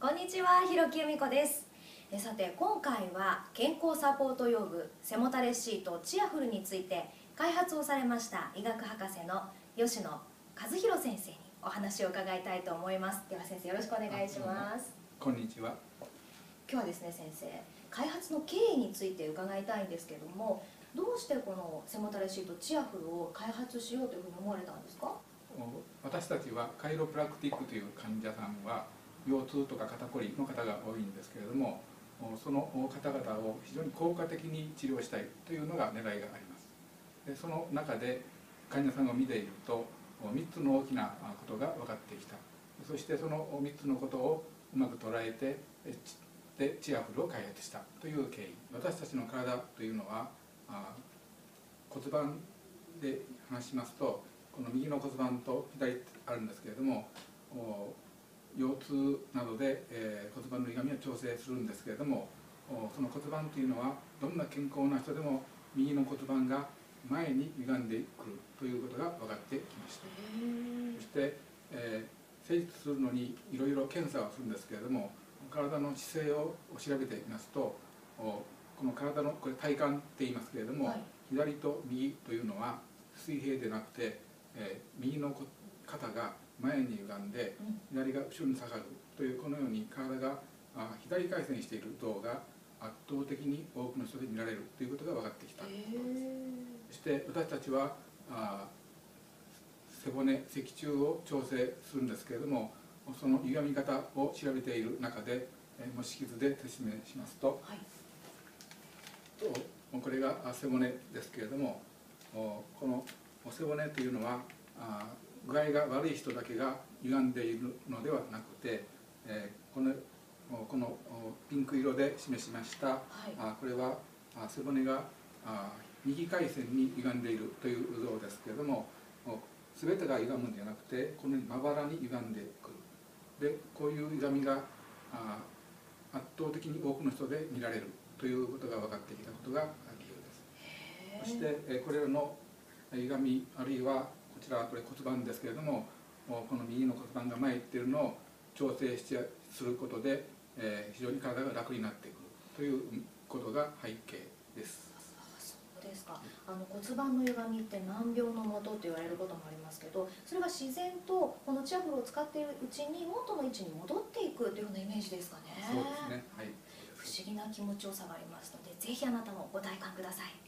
こんにちは、広木由美子です。さて、今回は健康サポート用具背もたれシートチアフルについて開発をされました医学博士の吉野和弘先生にお話を伺いたいと思います。では先生、よろしくお願いします。 こんにちは。 今日はですね、先生、開発の経緯について伺いたいんですけども、どうしてこの背もたれシートチアフルを開発しようというふうに思われたんですか？ 私たちはカイロプラクティックという患者さんは腰痛とか肩こりの方が多いんですけれども、その方々を非常に効果的に治療したいというのが狙いがあります。でその中で患者さんを見ていると3つの大きなことが分かってきた。そしてその3つのことをうまく捉えてでチアフルを開発したという経緯。私たちの体というのは骨盤で話しますと、この右の骨盤と左あるんですけれども、腰痛などで、骨盤の歪みを調整するんですけれども、その骨盤というのはどんな健康な人でも右の骨盤が前に歪んでくるということが分かってきました。そして、施術するのにいろいろ検査をするんですけれども、体の姿勢を調べてみますと、この体のこれ体幹って言いますけれども、左と右というのは水平でなくて、右の肩が前に歪んで左が後ろに下がるという、このように体が左回旋している像が圧倒的に多くの人で見られるということが分かってきたことです。そして私たちは背骨脊柱を調整するんですけれども、その歪み方を調べている中で模式図で説明しますと、これが背骨ですけれども、この背骨というのは具合が悪い人だけが歪んでいるのではなくて、このピンク色で示しました、これは背骨が右回線に歪んでいるという像ですけれども、全てが歪むんじゃなくてこのようにまばらに歪んでくる。でこういう歪みが圧倒的に多くの人で見られるということが分かってきたことが理由です。そしてこれらの歪み、あるいはこちらこれ骨盤ですけれども、この右の骨盤が前に行っているのを調整することで、非常に体が楽になってくるということが背景です。 そうですか。骨盤の歪みって難病のもとと言われることもありますけど、それが自然とこのチアフルを使っているうちに元の位置に戻っていくというようなイメージですかね。 そうですね。はい。 不思議な気持ちよさがありますので、ぜひあなたもご体感ください。